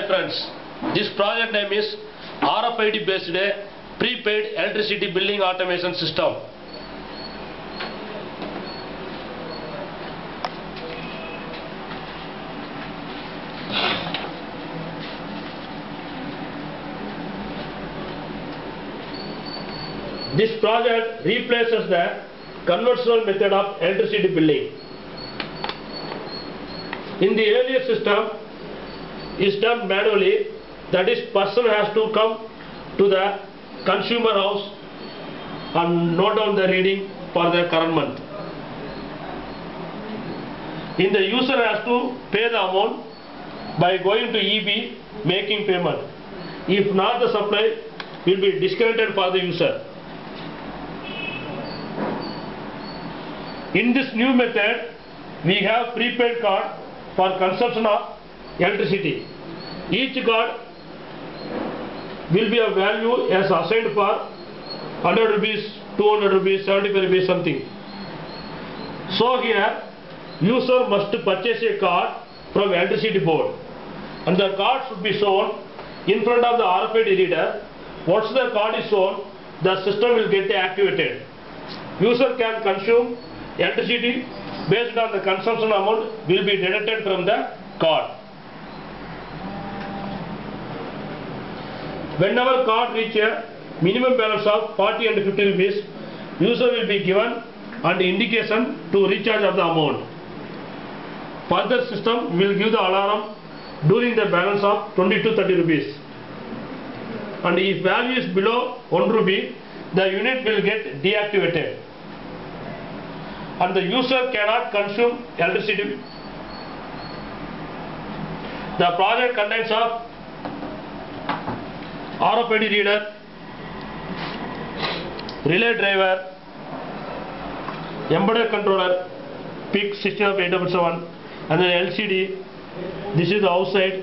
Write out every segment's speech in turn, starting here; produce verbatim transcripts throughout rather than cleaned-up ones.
friends, this project name is R F I D based prepaid electricity billing automation system. This project replaces the conventional method of electricity billing. In the earlier system, is done manually, that is, person has to come to the consumer house and note down the reading for the current month. In the user has to pay the amount by going to E B, making payment. If not, the supply will be disconnected for the user. In this new method, we have prepaid card for consumption of electricity. Each card will be a value as assigned for one hundred rupees, two hundred rupees, seventy-five rupees, something. So here, user must purchase a card from electricity board, and the card should be shown in front of the R F I D reader. Once the card is shown, the system will get activated. User can consume electricity based on the consumption amount will be deducted from the card. Whenever card reach a minimum balance of forty and fifty rupees, user will be given an indication to recharge of the amount. Further, system will give the alarm during the balance of twenty to thirty rupees. And if value is below one rupee, the unit will get deactivated. And the user cannot consume electricity. The project contains of R F I D reader, relay driver, embedded controller, P I C sixteen of eight seven seven, and then L C D. This is the outside.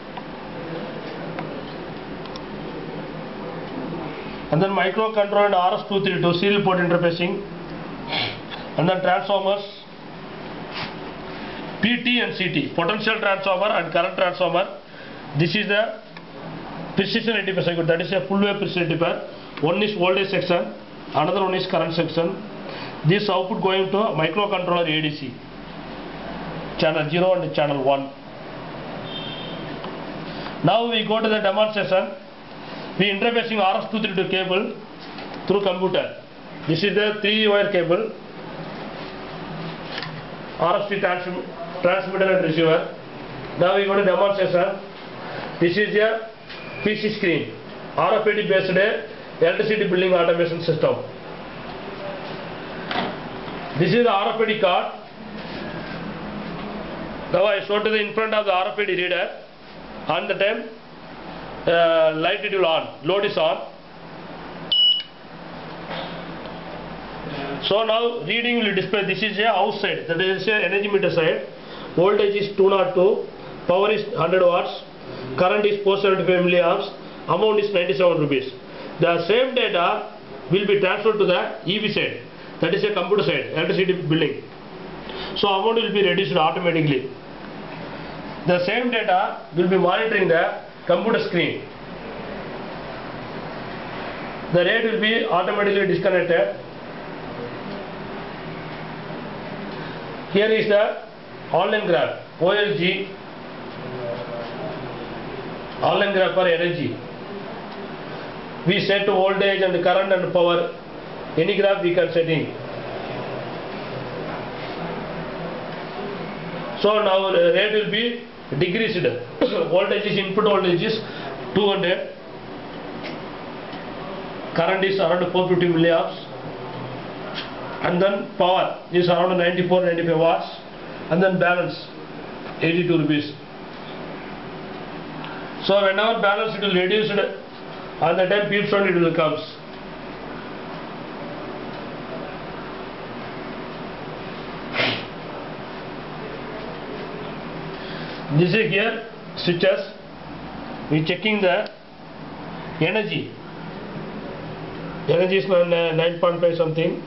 And then microcontroller and R S two thirty-two serial port interfacing. And then transformers, P T and C T, potential transformer and current transformer. This is the precision rectifier circuit, that is a full wave precision rectifier. One is voltage section, another one is current section. This output going to microcontroller A D C, channel zero and channel one. Now we go to the demonstration. We interfacing R S two thirty-two cable through computer. This is the three wire cable, R F C transm transmitter and receiver. Now we go to demonstration. This is a P C screen, R F I D based electricity billing automation system. This is the R F I D card. Now I show to the in front of the R F I D reader. On the time, uh, light it will on, load is on. So now reading will display. This is a outside, that is a energy meter side. Voltage is two oh two, power is one hundred watts, current is four seventy-five milliamps, amount is ninety-seven rupees. The same data will be transferred to the E B side, that is a computer side, electricity billing. So amount will be reduced automatically. The same data will be monitoring the computer screen. The rate will be automatically disconnected. Here is the online graph, O L G, online graph for energy. We set voltage and current and power. Any graph we can set in. So now the rate will be decreased. Voltage is input voltage is two hundred. Current is around four hundred fifty milliamps. And then power is around ninety-four to ninety-five watts, and then balance eighty-two rupees. So whenever balance it will reduce, on the time beep sound it will comes. This is here switches. We checking the energy. Energy is nine point five something.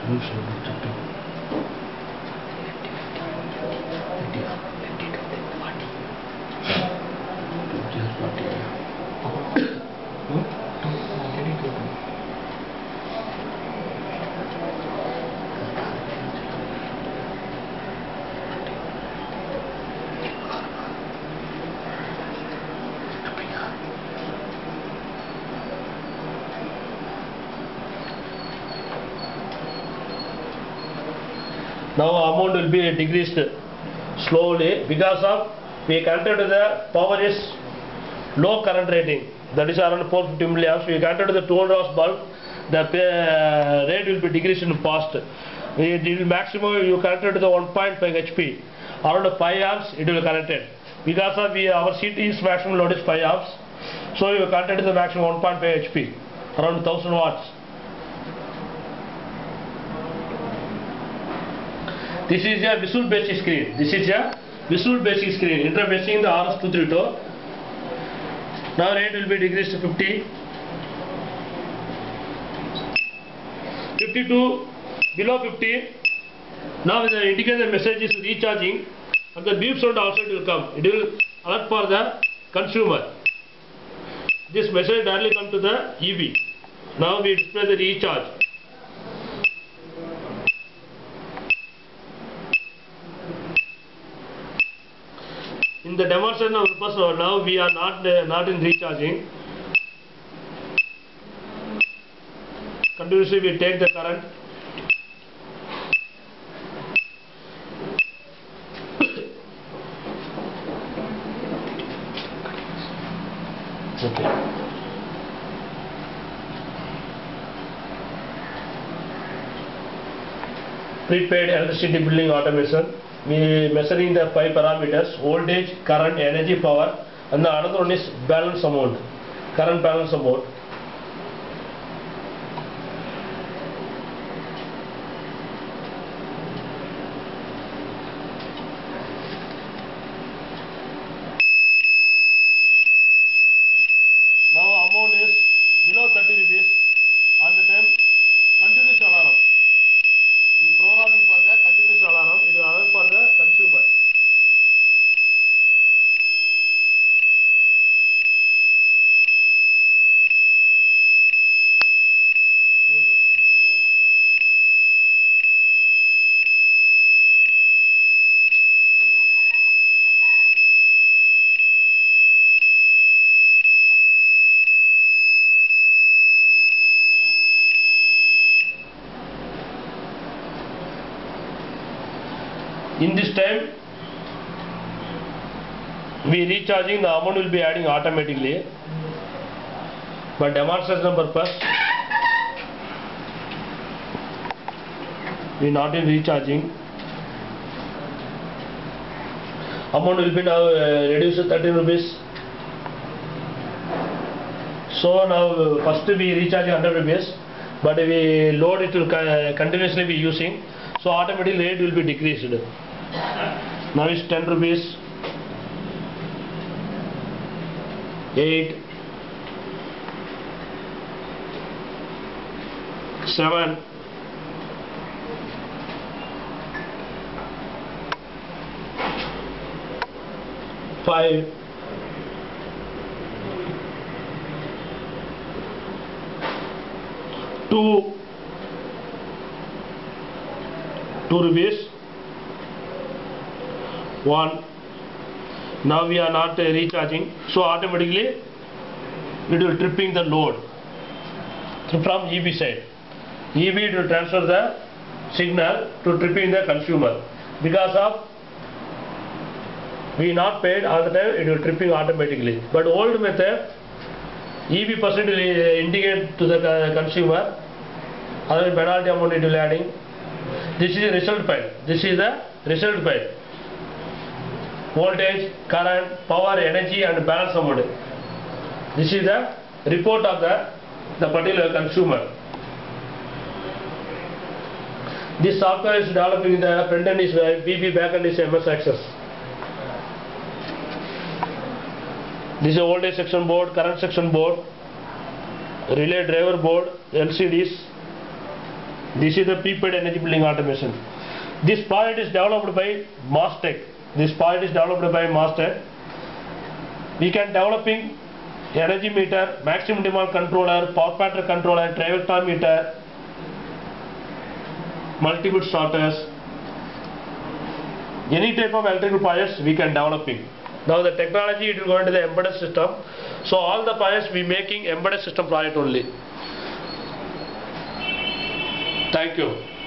Now amount will be decreased slowly because of we connected to the power is low current rating, that is around four hundred fifty milliamps. We connected to the two hundred watts bulb, the uh, rate will be decreased in fast. It will maximum you connected to the one point five H P, around five amps it will connected. Because of we, our C T is maximum load is five amps, so you connected to the maximum one point five H P, around one thousand watts. This is a Visual Basic screen. This is a Visual Basic screen interfacing the R S two thirty-two. Now rate will be decreased to fifty, fifty-two, below fifty. Now the indicator message is recharging, and the beep sound also it will come. It will alert for the consumer. This message directly come to the E V. Now we display the recharge. In the demonstration of purpose, now we are not uh, not in recharging. Continuously we take the current. Okay. Prepaid electricity billing automation. We measuring the five parameters: voltage, current, energy, power, and the another one is balance amount, current balance amount. Now amount is below thirty rupees. On the time continuous alarm. The programming for the continuous alarm, it will allow for the consumer. In this time, we recharging, the amount will be adding automatically. But demonstration purpose, we not in recharging. Amount will be now uh, reduced to thirteen rupees. So now uh, first we recharge one hundred rupees, but we load it will uh, continuously be using. So automatically rate will be decreased. Now it's ten rupees, eight, seven, five, two, two rupees, one. Now we are not uh, recharging, so automatically it will tripping the load from E V side. E V will transfer the signal to tripping the consumer. Because of we not paid all the time, it will tripping automatically. But old method, E V percent will indicate to the consumer, other penalty amount it will adding. This is a result file. This is the result file. Voltage, current, power, energy, and balance amount. This is the report of the, the particular consumer. This software is developing, the front end is V B, back end is M S Access. This is a voltage section board, current section board, relay driver board, L C Ds. This is the prepaid energy billing automation. This project is developed by Mastech. This project is developed by Mastech. We can developing energy meter, maximum demand controller, power factor controller, trivector meter, multiple starters. Any type of electrical projects we can developing. Now the technology it will go into the embedded system. So all the projects we making embedded system project only. Thank you.